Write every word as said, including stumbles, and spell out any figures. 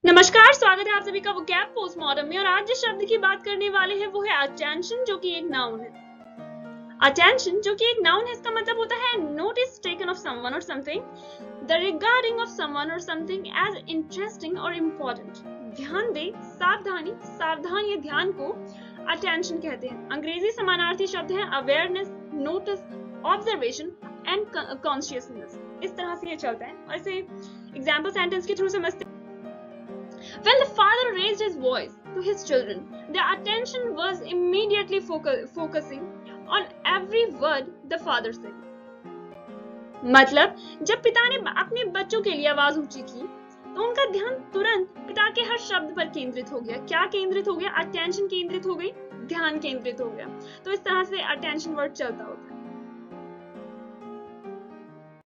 नमस्कार, स्वागत है आप सभी का वो कैप पोस्टमॉर्टम में। और आज जिस शब्द की बात करने वाले हैं वो है अटेंशन, जो कि एक नाउन है। अटेंशन जो कि एक नाउन है, इसका मतलब होता है नोटिस टेकन ऑफ समवन और something, the regarding of someone और समथिंग एज इंटरेस्टिंग और इम्पोर्टेंट। ध्यान दे, सावधानी, सावधान या ध्यान को अटेंशन कहते हैं। अंग्रेजी समानार्थी शब्द है awareness, notice, observation and consciousness. इस तरह से ये चलता है और इसे एग्जाम्पल सेंटेंस के थ्रू समझते हैं। When the father raised his voice to his children, their attention was immediately focusing on every word the father said. मतलब जब पिता ने अपने बच्चों के लिए आवाज ऊंची की तो उनका ध्यान तुरंत पिता के हर शब्द पर केंद्रित हो गया। क्या केंद्रित हो गया? अटेंशन केंद्रित हो गई, ध्यान केंद्रित हो गया। तो इस तरह से अटेंशन वर्ड चलता होता है।